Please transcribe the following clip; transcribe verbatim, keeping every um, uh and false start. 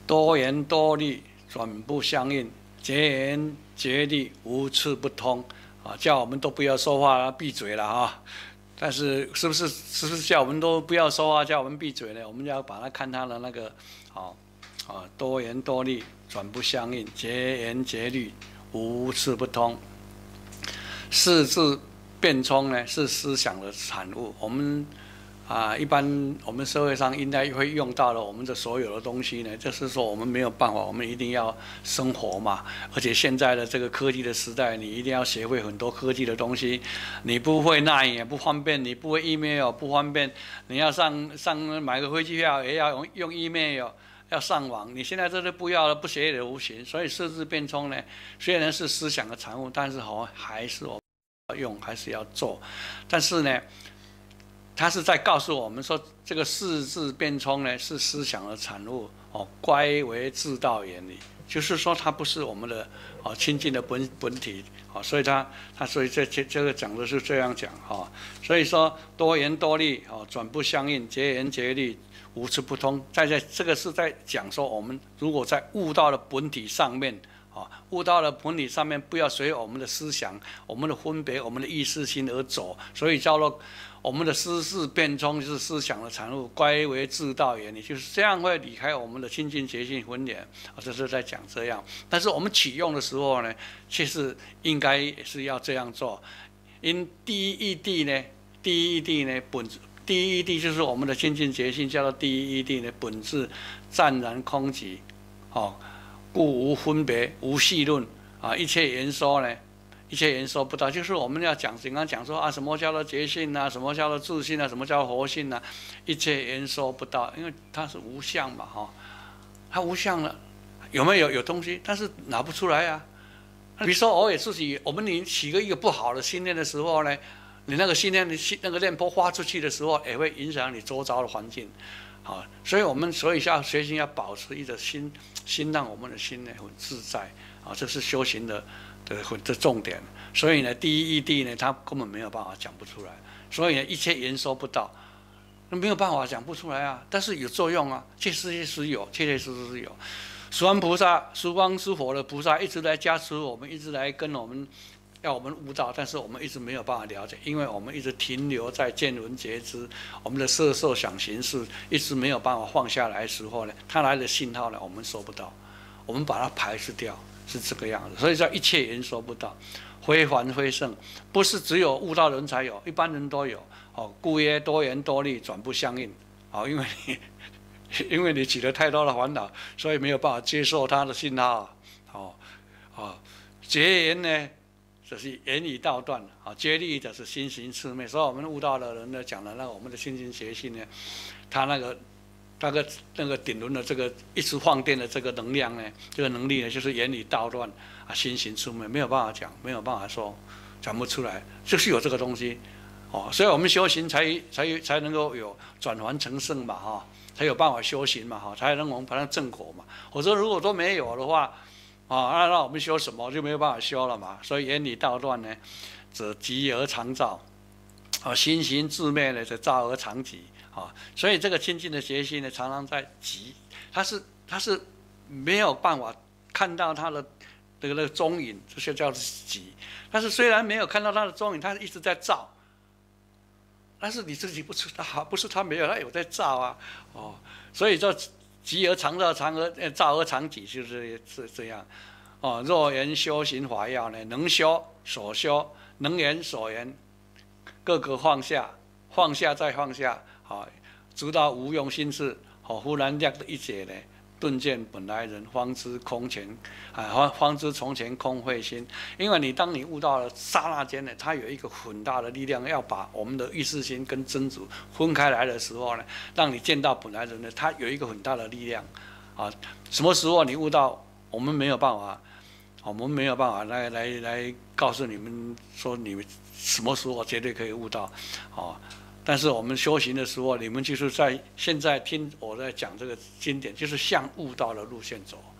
多言多虑，转不相应，结言结虑，无次不通。啊，叫我们都不要说话了，闭嘴了啊！但是是不是是不是叫我们都不要说话，叫我们闭嘴呢？我们要把它看它的那个，哦，啊，多言多虑，转不相应，结言结虑，无次不通。四字变通呢，是思想的产物。我们啊，一般我们社会上应该会用到的，我们的所有的东西呢，就是说我们没有办法，我们一定要生活嘛。而且现在的这个科技的时代，你一定要学会很多科技的东西。你不会 Line 也不方便，你不会 email 不方便，你要上上买个飞机票也要用用 email。要上网，你现在这都不要了，不学也无形。所以四字变通呢，虽然是思想的产物，但是好还是我们要用，还是要做。但是呢，他是在告诉我们说，这个四字变通呢是思想的产物哦，乖为自道言理，就是说它不是我们的哦亲近的本本体哦，所以他他所以这这这个讲的是这样讲哈、哦，所以说多言多虑哦，转不相应，结言结虑，无次不通。在在这个是在讲说，我们如果在悟道的本体上面。悟道的本体上面，不要随我们的思想、我们的分别、我们的意识心而走，所以叫做我们的思事变通，就是思想的产物，乖为自道言理，就是这样会离开我们的清净觉性分别。啊，这是在讲这样。但是我们启用的时候呢，却是应该也是要这样做。因第一义谛呢，第一义谛呢本。第一义谛就是我们的清净觉性，叫做第一义谛呢，本质湛然空寂，哦。故无分别，无细论啊！一切言说呢，一切言说不到，就是我们要讲，刚刚讲说啊，什么叫做觉性啊，什么叫做自性啊，什么叫活性啊？一切言说不到，因为它是无相嘛，哈，它无相了，有没有有东西？但是拿不出来啊。比如说，偶尔自己，我们你起个一个不好的心念的时候呢，你那个心念，你那个念波发出去的时候，也会影响你周遭的环境。啊，所以我们所以要学习要保持一个心，心让我们的心呢很自在啊，这是修行的的的重点。所以呢，第一义谛呢，他根本没有办法讲不出来，所以呢，一切言说不到，那没有办法讲不出来啊。但是有作用啊，确实确实有，确确实实是有。十方菩萨、十方诸佛的菩萨一直来加持我们，一直来跟我们。要我们悟道，但是我们一直没有办法了解，因为我们一直停留在见闻觉知，我们的色受想行识一直没有办法放下来的时候呢，它来的信号呢，我们收不到，我们把它排斥掉，是这个样子。所以叫一切言说不到，非凡非圣，不是只有悟道人才有，一般人都有。哦，故曰多言多虑，转不相应。哦，因为你因为你起了太多的烦恼，所以没有办法接受它的信号。哦，哦，结言呢？就是言语道断啊，结虑的是心行次昧，所以我们悟道的人呢，讲的那个我们的清净觉性呢，他那个那个那个顶轮的这个一直放电的这个能量呢，这个能力呢，就是言语道断啊，心行次昧，没有办法讲，没有办法说，讲不出来，就是有这个东西哦，所以我们修行才才才能够有转凡成圣嘛哈，才有办法修行嘛哈，才能我们把它正果嘛，否则如果都没有的话。啊，那那我们修什么就没有办法修了嘛。所以言语道断呢，则极而常照；啊，心行自昧呢，则照而常极。啊，所以这个清净的觉性呢，常常在极，它是它是没有办法看到它的这个那个踪影，这些叫极。但是虽然没有看到它的踪影，它一直在照，但是你自己不知道，不是它没有，它有在照啊。哦，所以就。极而常照，常而照而常己，就是是这样。哦，若言修行法要呢，能修所修，能言所言，各个放下，放下再放下，好、哦，直到无用心事，好、哦，忽然亮的一解呢，顿见本来人，方知空前，啊，方知从前空慧心。因为你当你悟到了刹那间呢，它有一个很大的力量，要把我们的意识心跟真主分开来的时候呢，让你见到本来人呢，它有一个很大的力量，啊，什么时候你悟到，我们没有办法，我们没有办法来来来告诉你们说你们什么时候绝对可以悟到，啊。但是我们修行的时候，你们就是在现在听我在讲这个经典，就是向悟道的路线走。